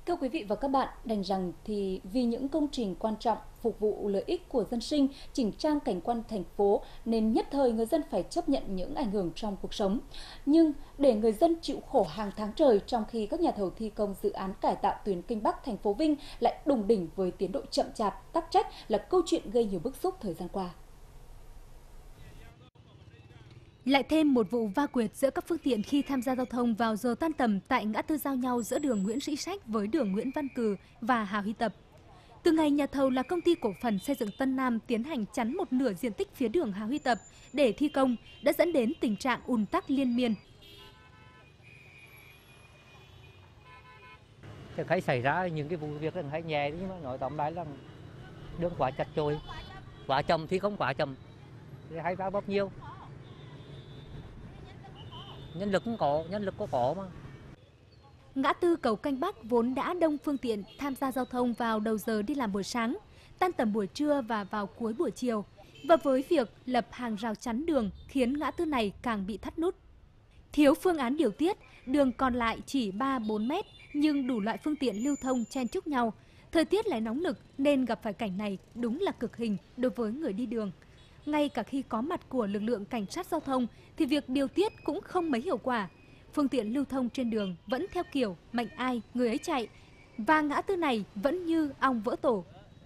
Thưa quý vị và các bạn, đành rằng thì vì những công trình quan trọng phục vụ lợi ích của dân sinh, chỉnh trang cảnh quan thành phố nên nhất thời người dân phải chấp nhận những ảnh hưởng trong cuộc sống. Nhưng để người dân chịu khổ hàng tháng trời trong khi các nhà thầu thi công dự án cải tạo tuyến Kinh Bắc thành phố Vinh lại đùng đỉnh với tiến độ chậm chạp, tắc trách là câu chuyện gây nhiều bức xúc thời gian qua. Lại thêm một vụ va quẹt giữa các phương tiện khi tham gia giao thông vào giờ tan tầm tại ngã tư giao nhau giữa đường Nguyễn Sĩ Sách với đường Nguyễn Văn Cừ và Hà Huy Tập. Từ ngày nhà thầu là công ty cổ phần xây dựng Tân Nam tiến hành chắn một nửa diện tích phía đường Hà Huy Tập để thi công đã dẫn đến tình trạng ùn tắc liên miên. Hay xảy ra những cái vụ việc hay nhẹ nhưng mà nói tóm lại là đường quá chặt chội, quá chậm thì không quá chậm thì hay ra bóp nhiều. Nhân lực cũng có, nhân lực có mà. Ngã tư cầu Canh Bắc vốn đã đông phương tiện tham gia giao thông vào đầu giờ đi làm buổi sáng, tan tầm buổi trưa và vào cuối buổi chiều. Và với việc lập hàng rào chắn đường khiến ngã tư này càng bị thắt nút. Thiếu phương án điều tiết, đường còn lại chỉ 3-4 mét nhưng đủ loại phương tiện lưu thông chen chúc nhau. Thời tiết lại nóng nực nên gặp phải cảnh này đúng là cực hình đối với người đi đường. Ngay cả khi có mặt của lực lượng cảnh sát giao thông thì việc điều tiết cũng không mấy hiệu quả. Phương tiện lưu thông trên đường vẫn theo kiểu mạnh ai người ấy chạy và ngã tư này vẫn như ong vỡ tổ.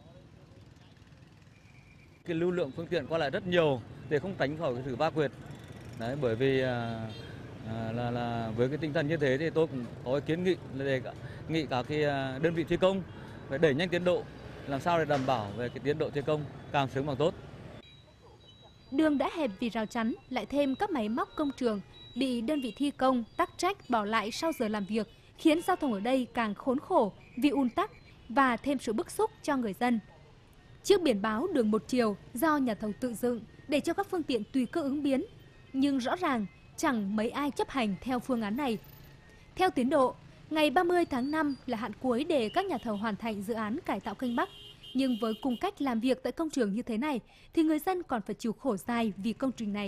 Cái lưu lượng phương tiện qua lại rất nhiều để không tránh khỏi cái sự va quẹt. Đấy, bởi vì với cái tinh thần như thế thì tôi cũng có kiến nghị là đề nghị các cái đơn vị thi công phải đẩy nhanh tiến độ, làm sao để đảm bảo về cái tiến độ thi công càng sớm càng tốt. Đường đã hẹp vì rào chắn, lại thêm các máy móc công trường bị đơn vị thi công tắc trách bỏ lại sau giờ làm việc, khiến giao thông ở đây càng khốn khổ vì ùn tắc và thêm sự bức xúc cho người dân. Chiếc biển báo đường một chiều do nhà thầu tự dựng để cho các phương tiện tùy cơ ứng biến, nhưng rõ ràng chẳng mấy ai chấp hành theo phương án này. Theo tiến độ, ngày 30 tháng 5 là hạn cuối để các nhà thầu hoàn thành dự án cải tạo kênh Bắc. Nhưng với cung cách làm việc tại công trường như thế này thì người dân còn phải chịu khổ dài vì công trình này.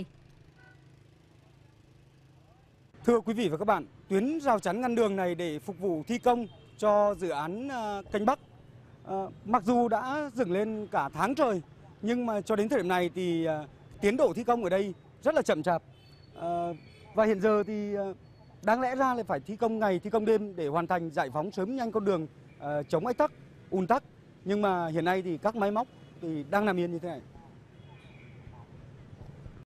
Thưa quý vị và các bạn, tuyến rào chắn ngăn đường này để phục vụ thi công cho dự án kênh Bắc. Mặc dù đã dựng lên cả tháng trời, nhưng mà cho đến thời điểm này thì tiến độ thi công ở đây rất là chậm chạp. Và hiện giờ thì đáng lẽ ra là phải thi công ngày, thi công đêm để hoàn thành giải phóng sớm nhanh con đường chống ách tắc, ùn tắc. Nhưng mà hiện nay thì các máy móc thì đang nằm yên như thế này.